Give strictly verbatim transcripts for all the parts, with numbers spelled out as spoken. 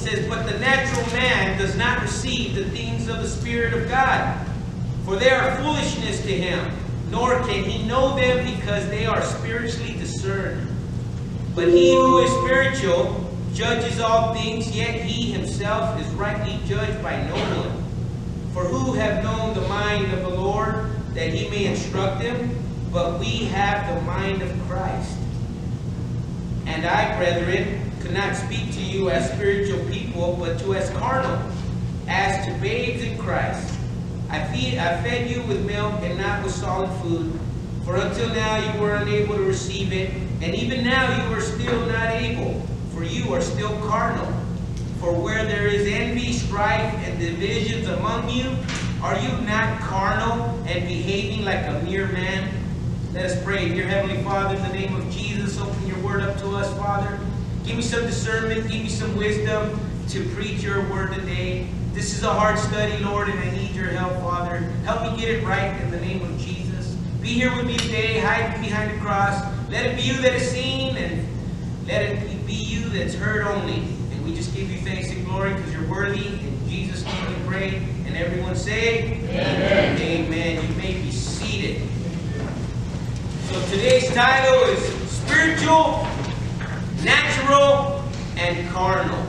says, but the natural man does not receive the things of the Spirit of God, for they are foolishness to him, nor can he know them because they are spiritually discerned. But he who is spiritual judges all things, yet he himself is rightly judged by no one. For who have known the mind of the Lord, that he may instruct him? But we have the mind of Christ. And I, brethren, could not speak to you as spiritual people, but to as carnal, as to babes in Christ. I, feed, I fed you with milk and not with solid food, for until now you were unable to receive it, and even now you are still not able, for you are still carnal. For where there is envy, strife, and divisions among you, are you not carnal and behaving like a mere man? Let us pray. Dear Heavenly Father, in the name of Jesus, open your word up to us, Father. Give me some discernment, give me some wisdom to preach your word today. This is a hard study, Lord, and I need your help, Father. Help me get it right in the name of Jesus. Be here with me today. Hide me behind the cross. Let it be you that is seen, and let it be you that's heard only. And we just give you thanks and glory because you're worthy. In Jesus' name we pray. And everyone say, Amen. Amen. You may be seated. So today's title is Spiritual, Natural, and Carnal.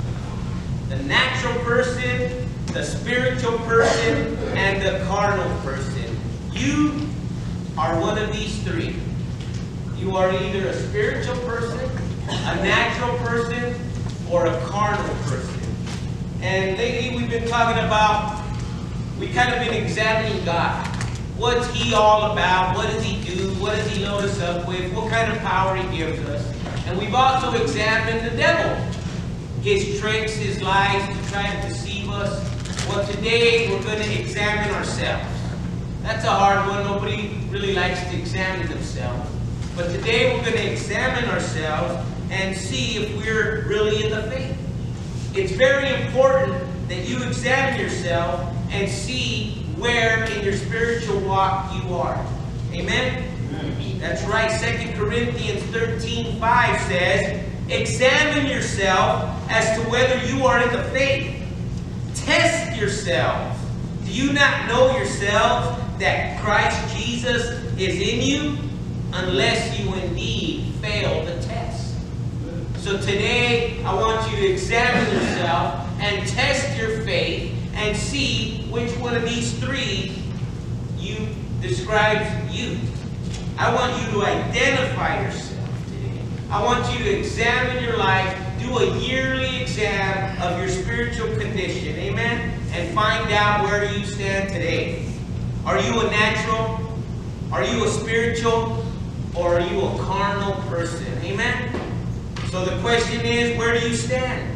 The natural person, the spiritual person, and the carnal person. You are one of these three. You are either a spiritual person, a natural person, or a carnal person. And lately we've been talking about, we kind of been examining God. What's he all about? What does he do? What does he load us up with? What kind of power he gives us? And we've also examined the devil. His tricks, his lies to try to deceive us. Well, today we're going to examine ourselves. That's a hard one. Nobody really likes to examine themselves. But today we're going to examine ourselves and see if we're really in the faith. It's very important that you examine yourself and see where in your spiritual walk you are. Amen? Amen. That's right. Second Corinthians thirteen five says, examine yourself as to whether you are in the faith. Test yourselves. Do you not know yourselves that Christ Jesus is in you? Unless you indeed fail the test. So today, I want you to examine yourself and test your faith and see which one of these three you describes you. I want you to identify yourself today. I want you to examine your life, do a yearly exam of your spiritual condition, amen? And find out where you stand today. Are you a natural? Are you a spiritual? Or are you a carnal person? Amen? So the question is, where do you stand?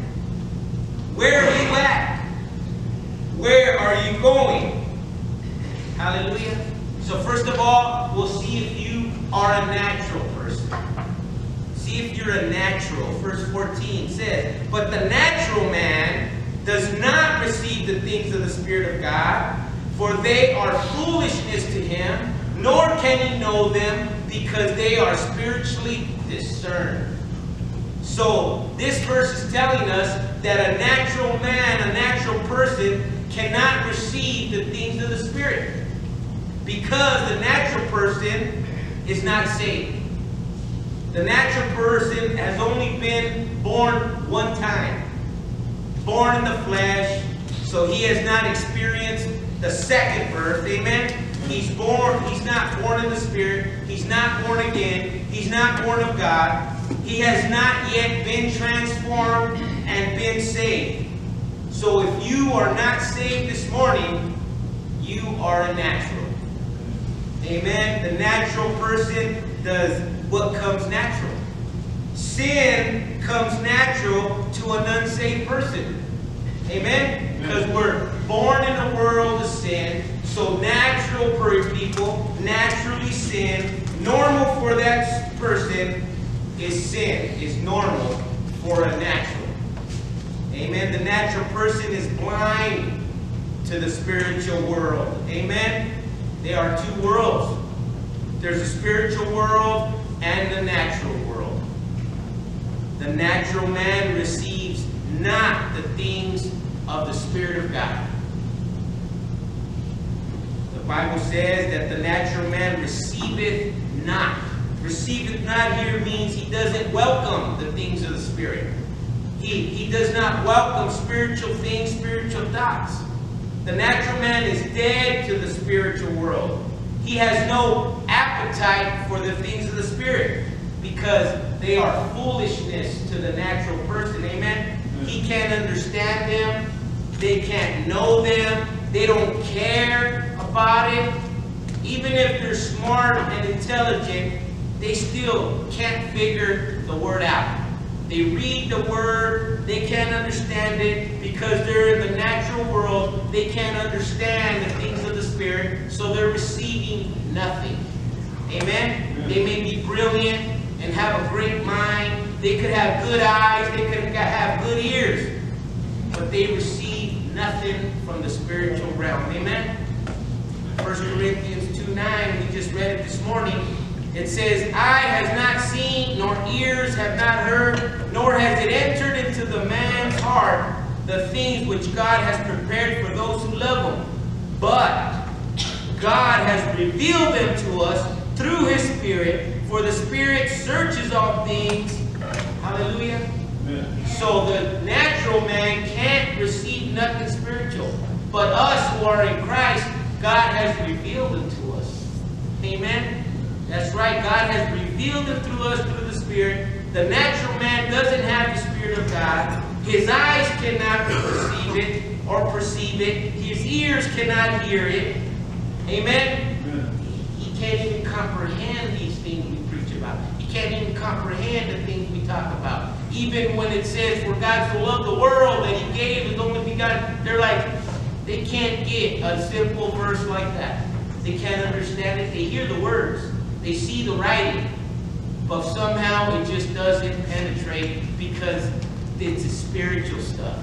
Where are you at? Where are you going? Hallelujah. So first of all, we'll see if you are a natural person. See if you're a natural. Verse fourteen says, but the natural man does not receive the things of the Spirit of God, for they are foolishness to him, nor can he know them, because they are spiritually discerned. So this verse is telling us that a natural man, a natural person, cannot receive the things of the Spirit, because the natural person is not saved. The natural person has only been born one time, born in the flesh, so he has not experienced the second birth. Amen. He's born, he's not born in the Spirit. He's not born again. He's not born of God. He has not yet been transformed and been saved. So if you are not saved this morning, you are a natural. Amen. The natural person does what comes natural. Sin comes natural to an unsaved person. Amen. Because we're born in a world of sin. So natural people naturally sin. Normal for that person is sin. Is normal for a natural. Amen. The natural person is blind to the spiritual world. Amen. There are two worlds. There's a spiritual world and the natural world. The natural man receives not the things of the Spirit of God. The Bible says that the natural man receiveth not. Receiveth not here means he doesn't welcome the things of the Spirit. He, he does not welcome spiritual things, spiritual thoughts. The natural man is dead to the spiritual world. He has no appetite for the things of the Spirit because they are foolishness to the natural person. Amen? He can't understand them. They can't know them. They don't care about it. Even if they're smart and intelligent, they still can't figure the Word out. They read the Word, they can't understand it because they're in the natural world. They can't understand the things of the Spirit, so they're receiving nothing. Amen? Amen. They may be brilliant and have a great mind. They could have good eyes, they could have good ears, but they receive nothing from the spiritual realm. Amen? First Corinthians two nine, we just read it this morning. It says, eye has not seen, nor ears have not heard, nor has it entered into the man's heart the things which God has prepared for those who love Him. But God has revealed them to us through His Spirit, for the Spirit searches all things. Hallelujah. Amen. So the natural man can't receive nothing spiritual. But us who are in Christ, God has revealed them to us. Amen. That's right. God has revealed it through us through the Spirit. The natural man doesn't have the Spirit of God. His eyes cannot perceive it or perceive it. His ears cannot hear it. Amen? Amen. He can't even comprehend these things we preach about. He can't even comprehend the things we talk about. Even when it says, for God so loved the world that He gave His only begotten, they're like, they can't get a simple verse like that. They can't understand it. They hear the words. They see the writing, but somehow it just doesn't penetrate because it's a spiritual stuff.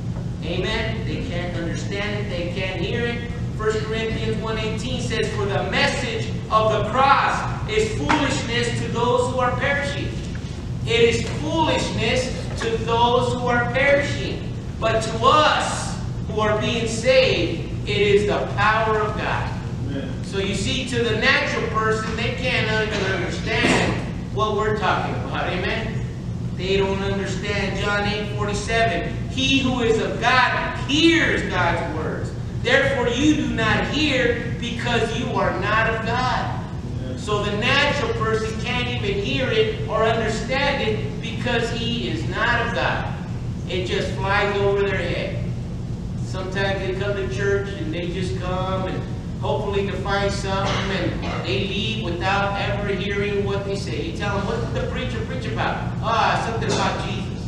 Amen? They can't understand it. They can't hear it. First Corinthians one eighteen says, for the message of the cross is foolishness to those who are perishing. It is foolishness to those who are perishing. But to us who are being saved, it is the power of God. So you see, to the natural person, they can't even understand what we're talking about. Amen? They don't understand John eight forty-seven. He who is of God hears God's words. Therefore you do not hear because you are not of God. So the natural person can't even hear it or understand it because he is not of God. It just flies over their head. Sometimes they come to church and they just come and hopefully to find something, and they leave without ever hearing what they say. You tell them, what did the preacher preach about? Ah, something about Jesus.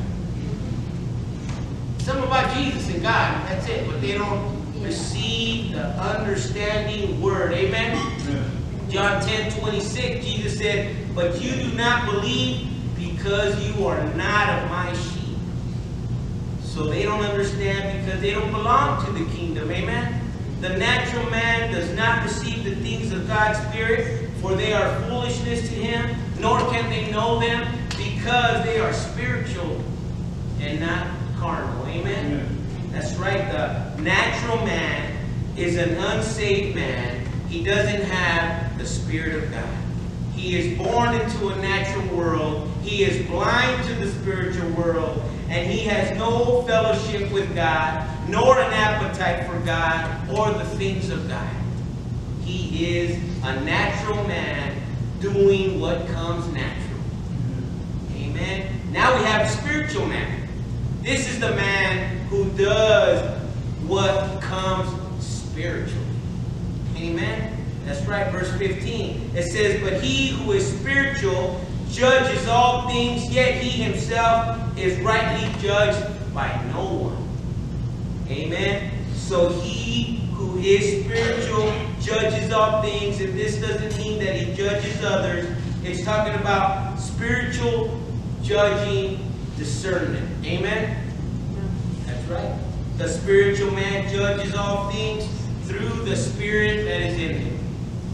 Something about Jesus and God. That's it. But they don't receive the understanding word. Amen? Amen. John ten twenty-six, Jesus said, but you do not believe because you are not of my sheep. So they don't understand because they don't belong to the kingdom. Amen? The natural man does not receive the things of God's Spirit, for they are foolishness to him, nor can they know them, because they are spiritual and not carnal. Amen? Amen. That's right. The natural man is an unsaved man. He doesn't have the Spirit of God. He is born into a natural world. He is blind to the spiritual world. And he has no fellowship with God, nor an appetite for God or the things of God. He is a natural man doing what comes natural. Amen. Now we have a spiritual man. This is the man who does what comes spiritually. Amen. That's right, verse fifteen. It says, but he who is spiritual judges all things, yet he himself is rightly judged by no one. Amen. So he who is spiritual judges all things, and this doesn't mean that he judges others. It's talking about spiritual judging discernment. Amen. That's right. The spiritual man judges all things through the Spirit that is in him.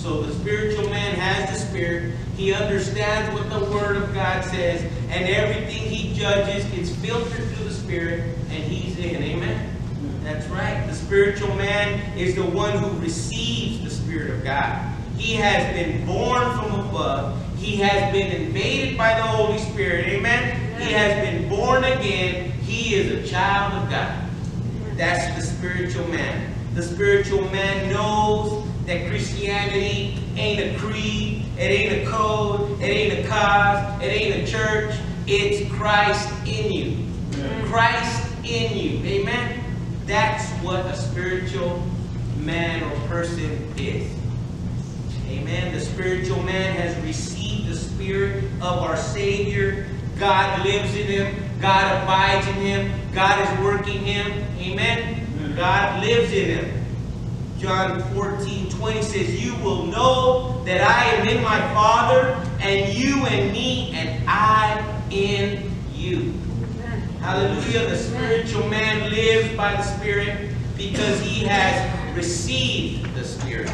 So the spiritual man has the Spirit. He understands what the Word of God says, and everything he judges gets filtered through the Spirit, and he's in. Amen? That's right. The spiritual man is the one who receives the Spirit of God. He has been born from above. He has been invaded by the Holy Spirit. Amen? He has been born again. He is a child of God. That's the spiritual man. The spiritual man knows that Christianity ain't a creed, it ain't a code, it ain't a cause, it ain't a church. It's Christ in you. Amen. Christ in you. Amen? That's what a spiritual man or person is. Amen? The spiritual man has received the Spirit of our Savior. God lives in him. God abides in him. God is working him. Amen? Amen. God lives in him. John fourteen twenty says, you will know that I am in my Father, and you in me, and I in you. Amen. Hallelujah. The spiritual man lives by the Spirit because he has received the Spirit.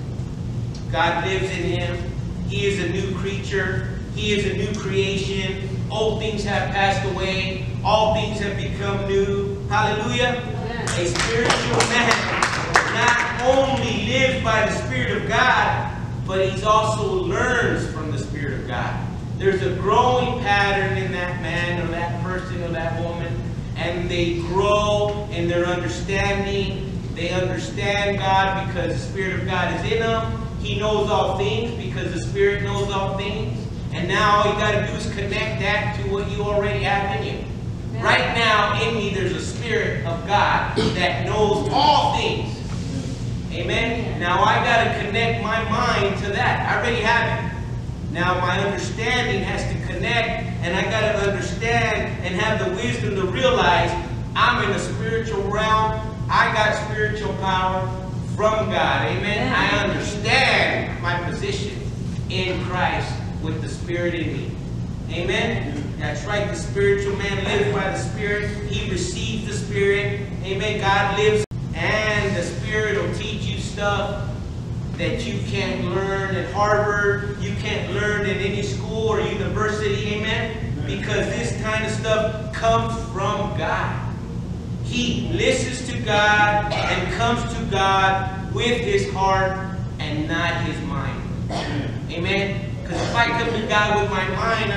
God lives in him. He is a new creature. He is a new creation. Old things have passed away. All things have become new. Hallelujah. Amen. A spiritual man not only lives by the Spirit of God, but he also learns from the Spirit of God. There's a growing pattern in that man or that person or that woman, and they grow in their understanding. They understand God because the Spirit of God is in them. He knows all things because the Spirit knows all things. And now all you got to do is connect that to what you already have in you. Yeah. Right now in me there's a Spirit of God that knows all things. Amen? Now I got to connect my mind to that. I already have it. Now my understanding has to connect, and I got to understand and have the wisdom to realize I'm in the spiritual realm. I got spiritual power from God. Amen? I understand my position in Christ with the Spirit in me. Amen? That's right. The spiritual man lives by the Spirit. He receives the Spirit. Amen? God lives, and the Spirit will teach you stuff that you can't learn at Harvard, you can't learn in any school or university. Amen? Because this kind of stuff comes from God. He listens to God and comes to God with his heart and not his mind. Amen? Because if I come to God with my mind,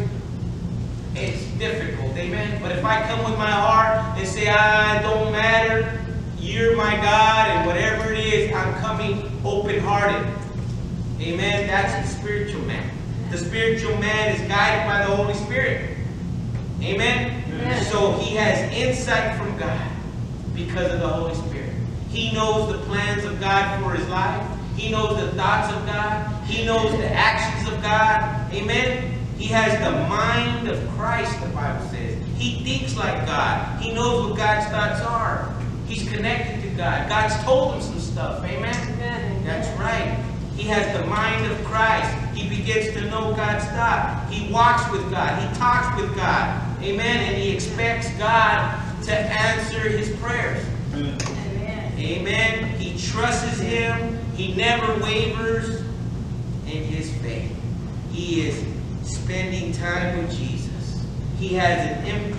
it's difficult. Amen? But if I come with my heart and say, I don't matter, you're my God, and whatever it is, I'm coming open-hearted. Amen? That's the spiritual man. The spiritual man is guided by the Holy Spirit. Amen? Amen. So he has insight from God because of the Holy Spirit. He knows the plans of God for his life. He knows the thoughts of God. He knows the actions of God. Amen? He has the mind of Christ, the Bible says. He thinks like God. He knows what God's thoughts are. He's connected to God. God's told him some stuff. Amen? Amen. That's right. He has the mind of Christ. He begins to know God's thought. He walks with God. He talks with God. Amen? And he expects God to answer his prayers. Amen. Amen. He trusts him. He never wavers in his faith. He is spending time with Jesus. He has an in,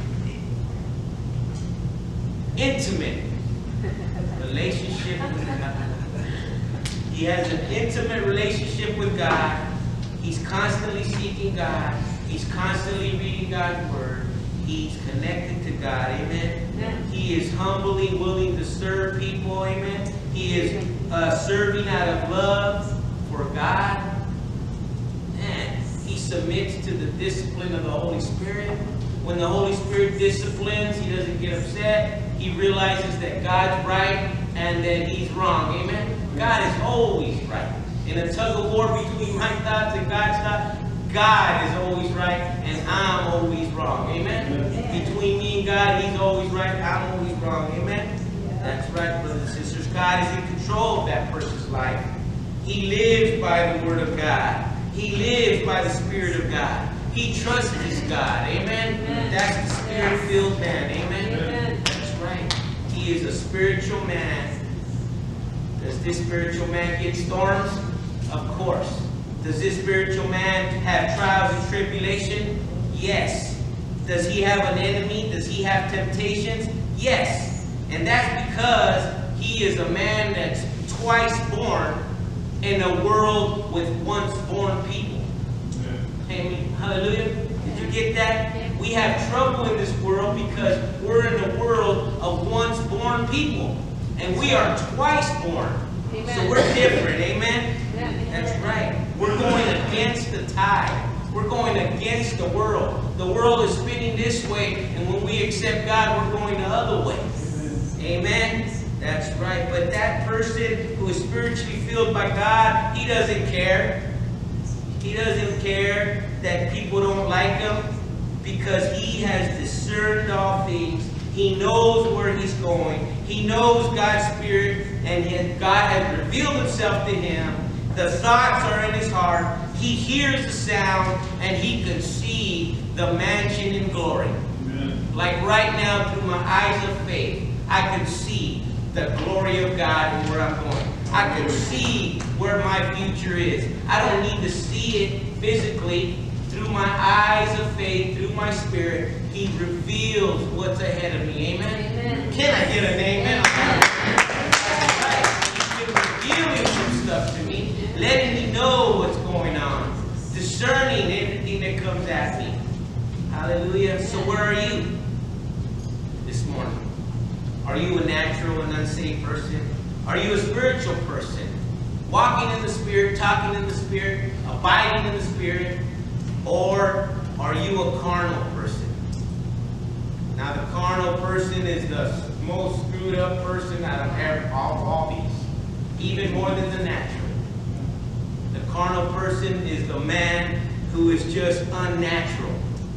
intimate relationship with God. He has an intimate relationship with God. He's constantly seeking God. He's constantly reading God's Word. He's connected to God. Amen. Amen. He is humbly willing to serve people. Amen. He is uh, serving out of love for God. And he submits to the discipline of the Holy Spirit. When the Holy Spirit disciplines, he doesn't get upset. He realizes that God's right and that he's wrong. Amen. God is always right. In a tug of war between my thoughts and God's thoughts, God is always right and I'm always wrong. Amen? Amen. Between me and God, he's always right, I'm always wrong. Amen? Yeah. That's right, brothers and sisters. God is in control of that person's life. He lives by the Word of God. He lives by the Spirit of God. He trusts his God. Amen? Amen. That's the Spirit-filled man. Amen? Amen? That's right. He is a spiritual man. Does this spiritual man get storms? Of course. Does this spiritual man have trials and tribulation? Yes. Does he have an enemy? Does he have temptations? Yes. And that's because he is a man that's twice born in a world with once born people. Amen. Hallelujah. Did you get that? We have trouble in this world because we're in a world of once born people. And we are twice born. Amen. So we're different. Amen? That's right. We're going against the tide. We're going against the world. The world is spinning this way, and when we accept God, we're going the other way. Amen? That's right. But that person who is spiritually filled by God, he doesn't care. He doesn't care that people don't like him because he has discerned all things. He knows where he's going. He knows God's Spirit, and God has revealed himself to him. The thoughts are in his heart. He hears the sound, and he can see the mansion in glory. Amen. Like right now, through my eyes of faith, I can see the glory of God and where I'm going. I can see where my future is. I don't need to see it physically. Through my eyes of faith, through my spirit, he reveals what's ahead of me. Amen? Amen. Can I get an amen? Right. He's been revealing some stuff to me, letting me know what's going on, discerning everything that comes at me. Hallelujah. So where are you this morning? Are you a natural and unsaved person? Are you a spiritual person? Walking in the Spirit, talking in the Spirit, abiding in the Spirit? Or are you a carnal person? Now the carnal person is the most screwed up person out of every, all, all these. Even more than the natural. The carnal person is the man who is just unnatural.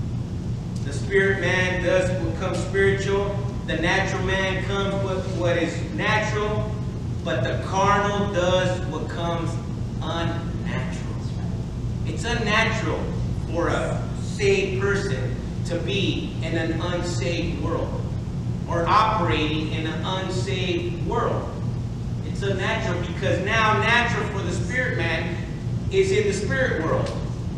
The spirit man does become spiritual. The natural man comes with what is natural. But the carnal does what comes unnatural. It's unnatural for a saved person to be in an unsaved world or operating in an unsaved world. It's unnatural because now natural for the spirit man is in the spirit world.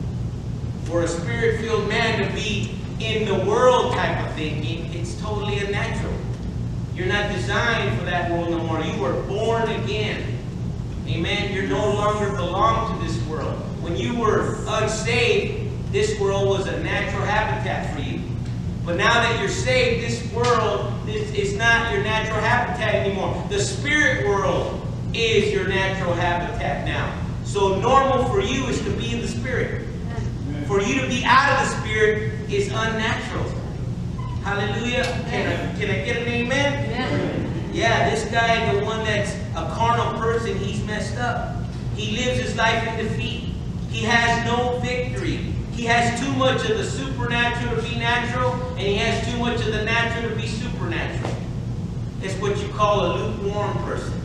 For a spirit-filled man to be in the world type of thinking, it's totally unnatural. You're not designed for that world no more. You were born again. Amen. You no longer belong to this world. When you were unsaved, this world was a natural habitat for you. But now that you're saved, this world is, is not your natural habitat anymore. The spirit world is your natural habitat now. So normal for you is to be in the spirit. For you to be out of the spirit is unnatural. Hallelujah. Can I, can I get an amen? Amen? Yeah, this guy, the one that's a carnal person, he's messed up. He lives his life in defeat. He has no victory. He has too much of the supernatural to be natural, and he has too much of the natural to be supernatural. It's what you call a lukewarm person.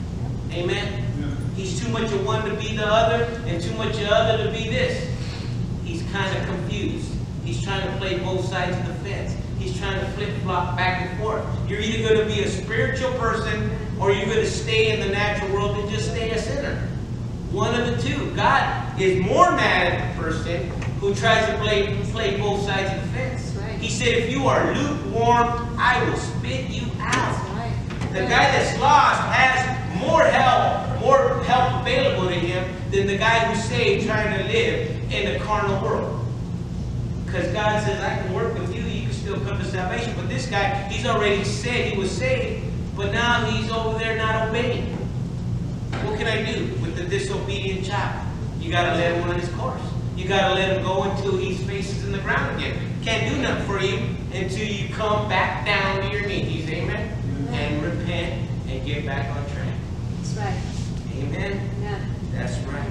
Amen? Yeah. He's too much of one to be the other, and too much of the other to be this. He's kind of confused. He's trying to play both sides of the fence. He's trying to flip-flop back and forth. You're either going to be a spiritual person, or you're going to stay in the natural world and just stay a sinner. One of the two. God is more mad at the person who tries to play, play both sides of the fence. Right. He said, if you are lukewarm, I will spit you out. Right. The guy that's lost has more help, more help available to him than the guy who's saved trying to live in the carnal world. Because God says, I can work with you, you can still come to salvation. But this guy, he's already said he was saved, but now he's over there not obeying. What can I do with the disobedient child? You got to let him run his course. You got to let him go until his face is in the ground again. Can't do nothing for you until you come back down to your knees. Amen? Amen. And repent and get back on track. That's right. Amen? Yeah. That's right.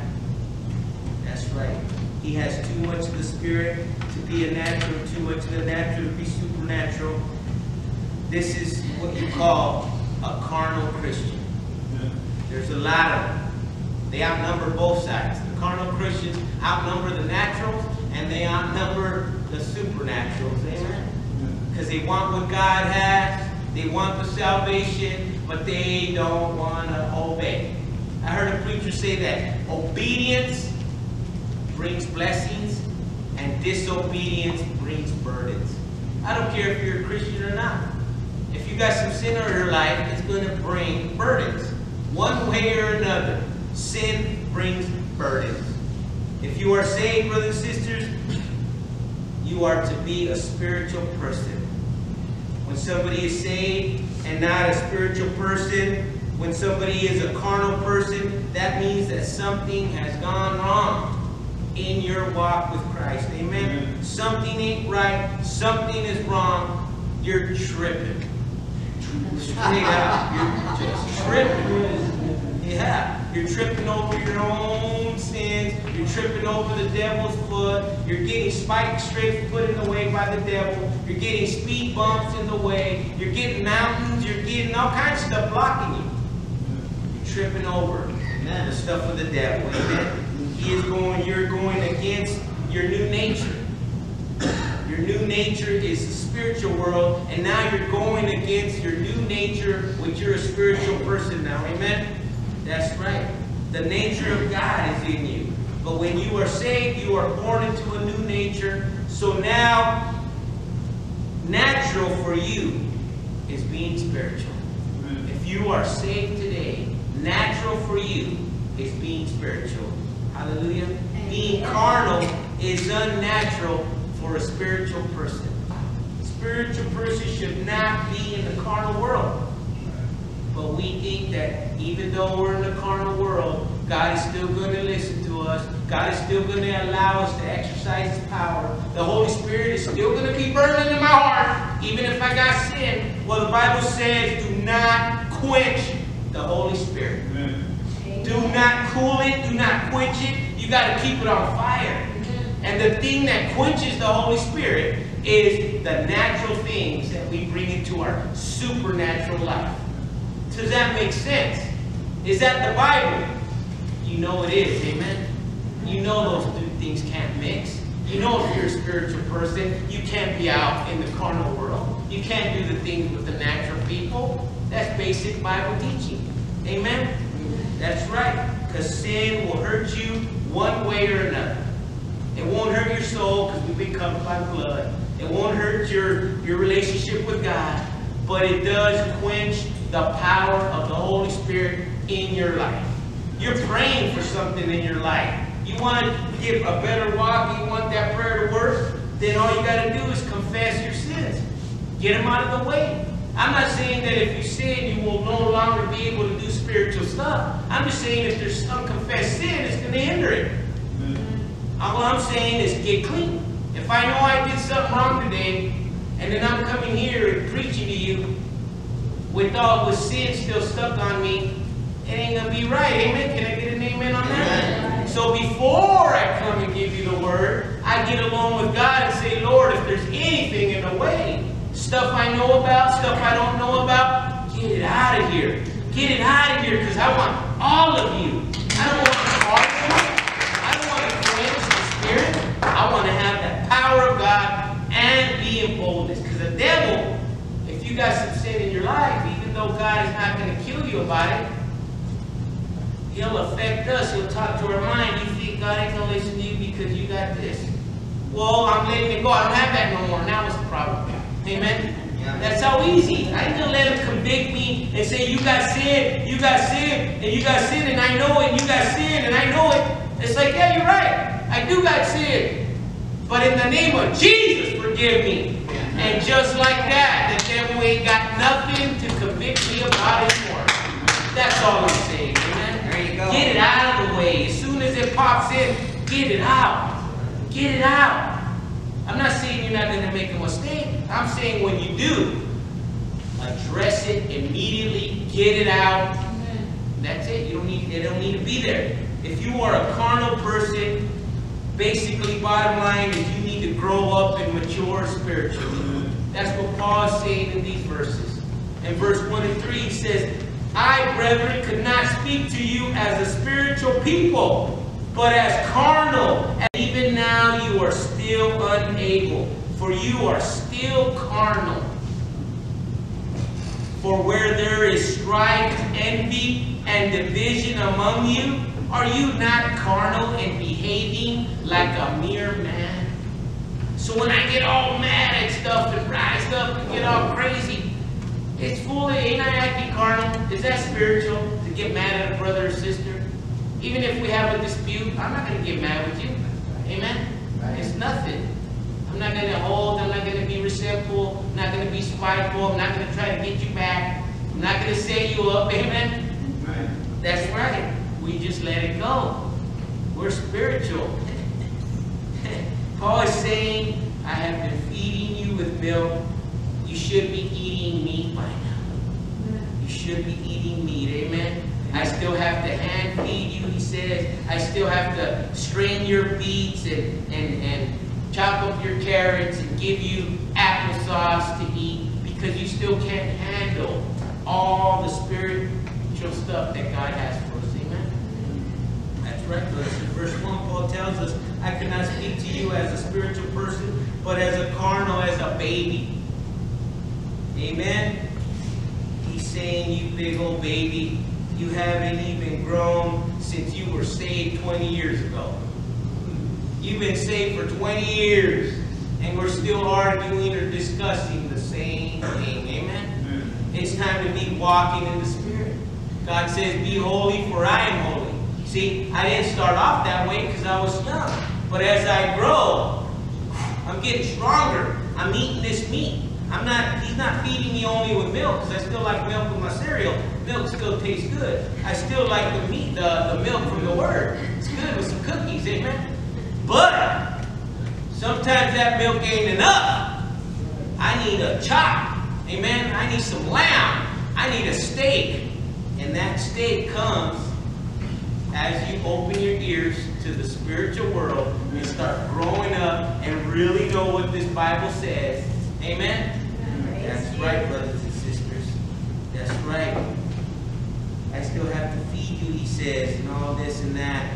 That's right. He has too much of the spirit to be a natural, too much of the natural to be supernatural. This is what you call a carnal Christian. Yeah. There's a lot of them. They outnumber both sides. The carnal Christians outnumber the naturals, and they outnumber the supernaturals. Amen? Because they want what God has. They want the salvation, but they don't want to obey. I heard a preacher say that Obedience brings blessings, and disobedience brings burdens. I don't care if you're a Christian or not. If you got some sin in your life, it's going to bring burdens. One way or another, sin brings burdens. If you are saved, brothers and sisters, you are to be a spiritual person. When somebody is saved and not a spiritual person, when somebody is a carnal person, that means that something has gone wrong in your walk with Christ. Amen? Amen. Something ain't right. Something is wrong. You're tripping. Straight out. You're just tripping. Yeah. You're tripping over your own sins. You're tripping over the devil's foot. You're getting spiked strips put in the way by the devil. You're getting speed bumps in the way. You're getting mountains. You're getting all kinds of stuff blocking you. You're tripping over the stuff of the devil. Amen. He is going, you're going against your new nature. Your new nature is the spiritual world, and now you're going against your new nature, which you're a spiritual person now. Amen? That's right. The nature of God is in you. But when you are saved, you are born into a new nature. So now, natural for you is being spiritual. Amen. If you are saved today, natural for you is being spiritual. Hallelujah. Amen. Being carnal is unnatural for a spiritual person. A spiritual person should not be in the carnal world. But we think that even though we're in the carnal world, God is still going to listen to us. God is still going to allow us to exercise His power. The Holy Spirit is still going to keep burning in my heart, even if I got sin. Well, the Bible says, do not quench the Holy Spirit. Amen. Do not cool it. Do not quench it. You got to keep it on fire. And the thing that quenches the Holy Spirit is the natural things that we bring into our supernatural life. Does that make sense? Is that the Bible? You know it is, amen? You know those two things can't mix. You know if you're a spiritual person, you can't be out in the carnal world. You can't do the things with the natural people. That's basic Bible teaching. Amen? That's right. Because sin will hurt you one way or another. It won't hurt your soul because we've been covered by blood. It won't hurt your, your relationship with God. But it does quench the power of the Holy Spirit in your life. You're praying for something in your life. You want to get a better walk, you want that prayer to work, then all you got to do is confess your sins. Get them out of the way. I'm not saying that if you sin, you will no longer be able to do spiritual stuff. I'm just saying if there's unconfessed sin, it's going to hinder it. All I'm saying is get clean. If I know I did something wrong today, and then I'm coming here and preaching to you with all the sin still stuck on me, it ain't going to be right. Amen? Can I get an amen on that? Amen. So before I come and give you the word, I get along with God and say, Lord, if there's anything in the way, stuff I know about, stuff I don't know about, get it out of here. Get it out of here because I want all of you. I don't want to argue. I don't want to quench the Spirit. I want to have that power of God and be in boldness. Because the devil, if you got some sin in your life, even though God is not going to kill you about it, he'll affect us. He'll talk to our mind. You think God ain't going to listen to you because you got this. Well, I'm letting it go. I don't have that no more. Now what's the problem? Amen? Yeah. That's how easy. I ain't going to let him convict me and say, you got sin, you got sin, and you got sin, and I know it, and you got sin, and I know it. It's like, yeah, you're right. I do got sin. But in the name of Jesus, forgive me. And just like that, the devil ain't got nothing to convict me about anymore. That's all I'm saying. Amen? There you go. Get it out of the way. As soon as it pops in, get it out. Get it out. I'm not saying you're not going to make a mistake. I'm saying when you do, address it immediately. Get it out. That's it. You don't need. It don't need to be there. If you are a carnal person, basically, bottom line is you need to grow up and mature spiritually. That's what Paul is saying in these verses. In verse one and three, he says, I, brethren, could not speak to you as a spiritual people, but as carnal. And even now you are still unable, for you are still carnal. For where there is strife, envy, and division among you, Are you not carnal and behaving like a mere man? So when I get all mad at stuff and rise up and get all crazy, it's foolish. Ain't I acting carnal? Is that spiritual to get mad at a brother or sister? Even if we have a dispute, I'm not going to get mad with you. Amen? It's nothing. I'm not going to hold. I'm not going to be resentful. I'm not going to be spiteful. I'm not going to try to get you back. I'm not going to set you up. Amen? Right. That's right. We just let it go. We're spiritual. Paul is saying, I have been feeding you with milk. You should be eating meat by now. You should be eating meat. Amen? I still have to hand feed you, he says. I still have to strain your beets and, and, and chop up your carrots and give you applesauce to eat because you still can't handle all the spiritual stuff that God has for us. Amen? That's right, brothers. In verse one, Paul tells us, I cannot speak to you as a spiritual person, but as a carnal, as a baby. Amen? He's saying, you big old baby, you haven't even grown since you were saved twenty years ago. You've been saved for twenty years, and we're still arguing or discussing the same thing. Amen? Amen. It's time to be walking in the Spirit. God says, be holy, for I am holy. See, I didn't start off that way because I was young. But as I grow, I'm getting stronger. I'm eating this meat. I'm not, he's not feeding me only with milk, because I still like milk with my cereal. Milk still tastes good. I still like the meat, the, the milk from the Word. It's good with some cookies, amen? But sometimes that milk ain't enough. I need a chop, amen? I need some lamb. I need a steak. And that steak comes as you open your ears to the spiritual world and start growing up and really know what this Bible says. Amen? That's right, brothers and sisters. That's right. I still have to feed you, he says, and all this and that.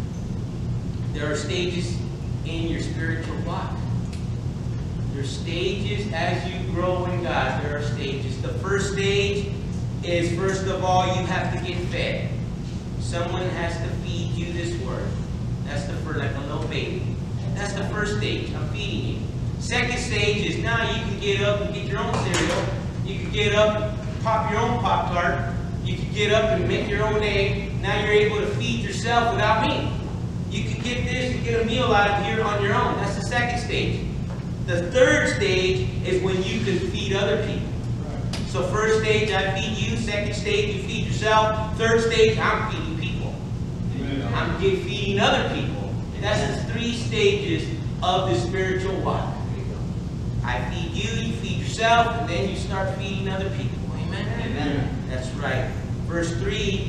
There are stages in your spiritual walk. There are stages as you grow in God. There are stages. The first stage is, first of all, you have to get fed. Someone has to feed you this word. That's the first, like a little baby. That's the first stage. I'm feeding you. Second stage is now you can get up and get your own cereal. You can get up and pop your own Pop-Tart. You can get up and make your own egg. Now you're able to feed yourself without me. You can get this and get a meal out of here on your own. That's the second stage. The third stage is when you can feed other people. So first stage, I feed you. Second stage, you feed yourself. Third stage, I'm feeding people. I'm feeding other people. That's the three stages of the spiritual walk. I feed you, you feed yourself, and then you start feeding other people. Amen? Amen. That's right. Verse three,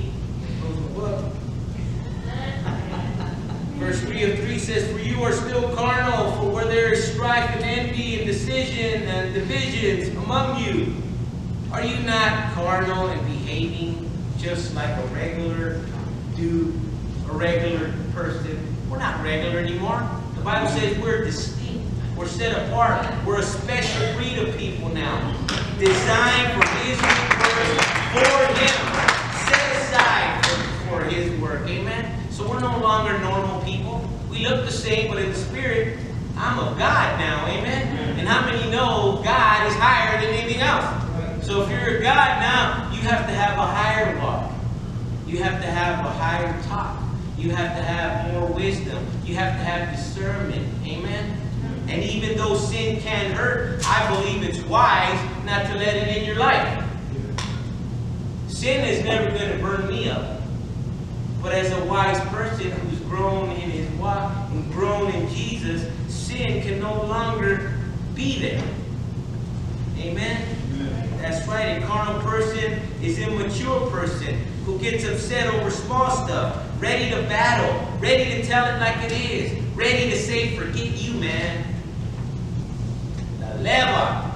verse three of three says, for you are still carnal, for where there is strife and envy and decision and divisions among you, are you not carnal and behaving just like a regular dude, a regular person? We're not regular anymore. The Bible says we're distinct. We're set apart. We're a special breed of people now. Designed for His work, for Him. Set aside for, for His work. Amen? So we're no longer normal people. We look the same, but in the Spirit, I'm of God now. Amen? And how many know God is higher than anything else? So if you're a God now, you have to have a higher walk. You have to have a higher talk. You have to have more wisdom. You have to have discernment. Amen? And even though sin can hurt, I believe it's wise not to let it in your life. Sin is never going to burn me up. But as a wise person who's grown in his walk and grown in Jesus, sin can no longer be there. Amen? Amen. That's right. A carnal person is an immature person who gets upset over small stuff, ready to battle, ready to tell it like it is, ready to say, forget you, man. The lever.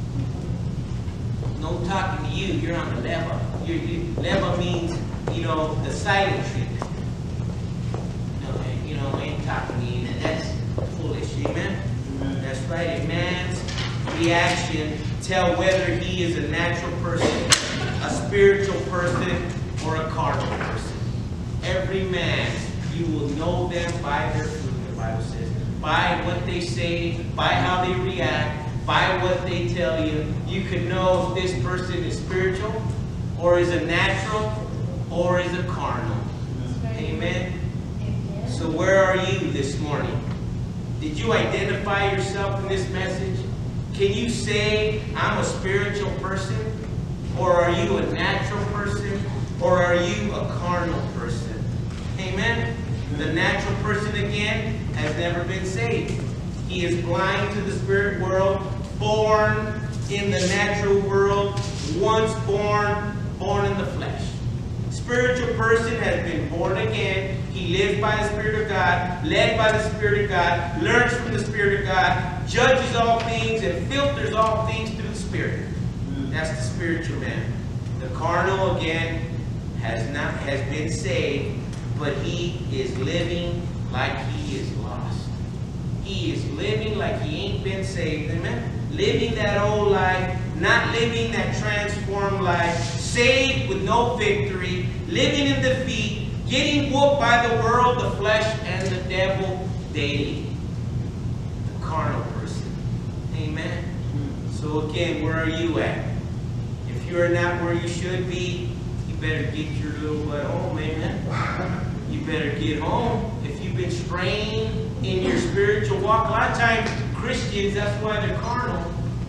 No talking to you. You're on the lever. You're, you, lever means, you know, the silent treatment. No, you know, ain't talking to you. That's foolish. Amen? Amen. That's right. A man's reaction tell whether he is a natural person, a spiritual person, or a carnal person. every man, you will know them by their fruit, the Bible says. By what they say, by how they react, by what they tell you. You can know if this person is spiritual, or is a natural, or is a carnal. Amen? So where are you this morning? Did you identify yourself in this message? Can you say, I'm a spiritual person? Or are you a natural person? Or are you a carnal person? Amen? The natural person, again, has never been saved. He is blind to the spirit world, born in the natural world, once born, born in the flesh. Spiritual person has been born again. He lives by the Spirit of God, led by the Spirit of God, learns from the Spirit of God, judges all things, and filters all things through the Spirit. That's the spiritual man. The carnal, again, has not has been saved, but he is living like he is lost. He is living like he ain't been saved. Amen? Living that old life, not living that transformed life, saved with no victory, living in defeat, getting whooped by the world, the flesh, and the devil daily. The carnal person. Amen? So again, where are you at? If you're not where you should be, you better get your little butt home. Amen? You better get home. If you've been straying in your spiritual walk, a lot of times Christians, that's why they're carnal.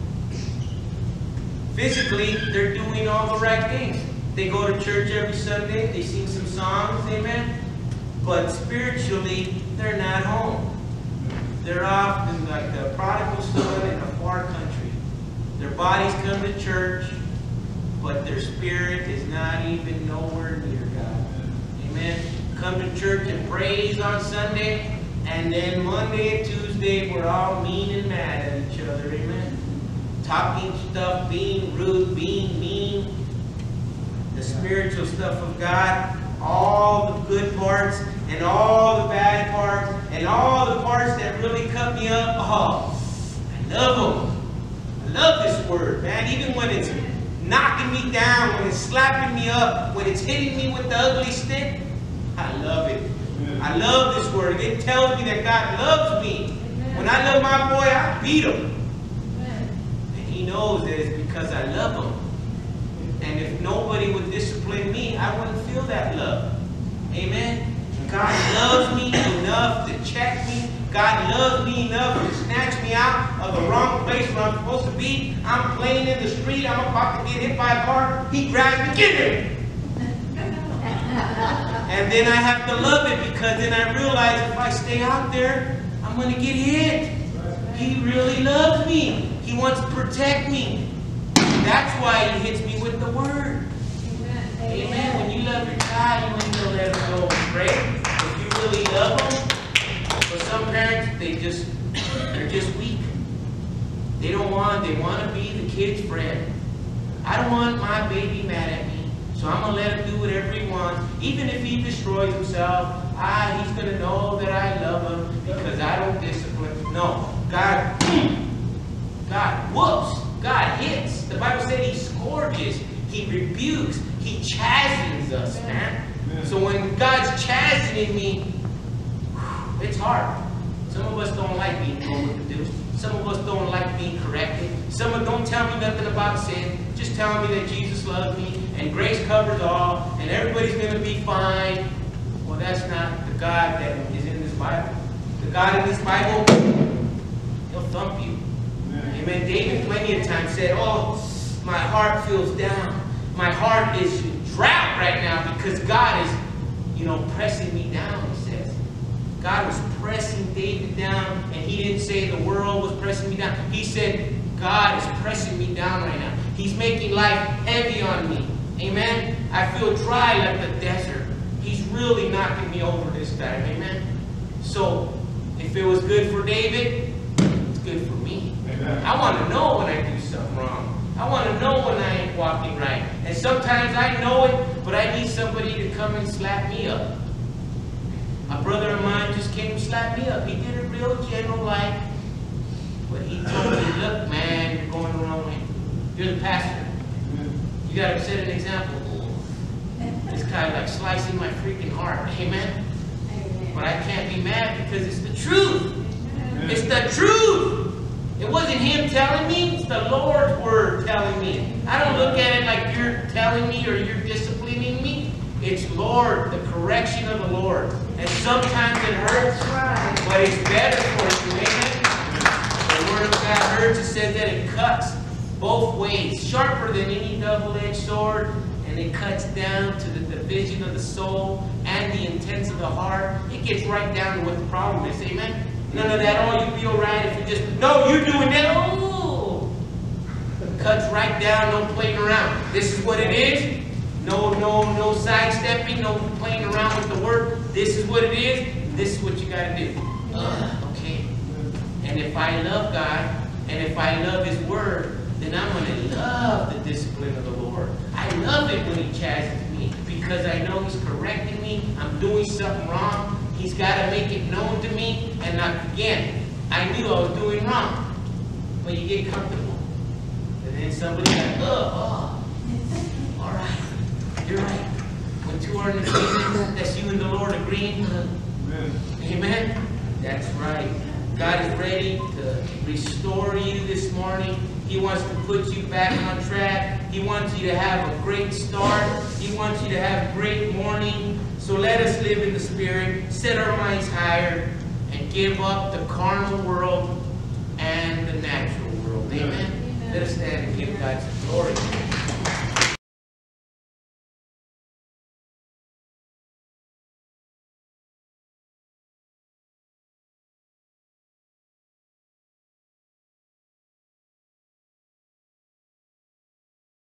Physically, they're doing all the right things. They go to church every Sunday. They sing some songs. Amen? But spiritually, they're not home. They're often like the prodigal son in a far country. Their bodies come to church, but their spirit is not even nowhere near God. Amen? Come to church and praise on Sunday, and then Monday and Tuesday, we're all mean and mad at each other. Amen? Talking stuff, being rude, being mean. The spiritual stuff of God, all the good parts and all the bad parts and all the parts that really cut me up. Oh, I love them. I love this word, man. Even when it's knocking me down, when it's slapping me up, when it's hitting me with the ugly stick, I love it. I love this word. It tells me that God loves me. When I love my boy, I beat him. And he knows that it's because I love him. And if nobody would discipline me, I wouldn't feel that love. Amen? God loves me enough to check me. God loves me enough to snatch me out of the wrong place where I'm supposed to be. I'm playing in the street. I'm about to get hit by a car. He grabs me. Get him! And then I have to love it, because then I realize if I stay out there, I'm going to get hit. He really loves me. He wants to protect me. That's why he hits me with the word. Amen. Amen. When you love your child, you ain't gonna let him go astray. If you really love him. But some parents, they just, they're just weak. They don't want, they want to be the kid's friend. I don't want my baby mad at me, so I'm gonna let him do whatever he wants. Even if he destroys himself, ah, he's gonna know that I love him because I don't discipline. No, God, God whoops. God hits. The Bible said he scourges, he rebukes, he chastens us, man. Amen. So when God's chastening me, it's hard. Some of us don't like being told what to do. Some of us don't like being corrected. Some of them don't tell me nothing about sin. Just tell me that Jesus loves me and grace covers all and everybody's going to be fine. Well, that's not the God that is in this Bible. The God in this Bible, he'll thump you. Amen. David plenty of times said, oh, my heart feels down. My heart is drought right now because God is, you know, pressing me down, he says. God was pressing David down, and he didn't say the world was pressing me down. He said, God is pressing me down right now. He's making life heavy on me. Amen. I feel dry like the desert. He's really knocking me over this time. Amen. So, if it was good for David, it's good for me. I want to know when I do something wrong. I want to know when I ain't walking right. And sometimes I know it, but I need somebody to come and slap me up. A brother of mine just came and slapped me up. He did it real gentle like, but he told me, look, man, you're going the wrong way. You're the pastor. You got to set an example. This kind of like slicing my freaking heart. Amen? Amen. But I can't be mad because it's the truth. Amen. It's the truth. It wasn't him telling me. It's the Lord's word telling me. I don't look at it like you're telling me or you're disciplining me. It's Lord, the correction of the Lord. And sometimes it hurts, Right. but it's better for you. Amen? The word of God hurts. It says that it cuts both ways, sharper than any double-edged sword, and it cuts down to the division of the soul and the intents of the heart. It gets right down to what the problem is. Amen? None of that, oh, you'll be all right if you just, no, you're doing that. Oh, cuts right down, no playing around. This is what it is. No, no, no sidestepping, no playing around with the word. This is what it is. This is what you got to do. Uh, okay. And if I love God, and if I love His word, then I'm going to love the discipline of the Lord. I love it when He chastises me because I know He's correcting me. I'm doing something wrong. He's got to make it known to me. And again, I knew I was doing wrong. But you get comfortable. And then somebody's like, oh, oh, all right. You're right. When two are in agreement, that's you and the Lord agreeing. Amen. Amen. That's right. God is ready to restore you this morning. He wants to put you back on track. He wants you to have a great start. He wants you to have a great morning. So let us live in the Spirit, set our minds higher, and give up the carnal world and the natural world. Amen. Amen. Let us stand and give God some glory.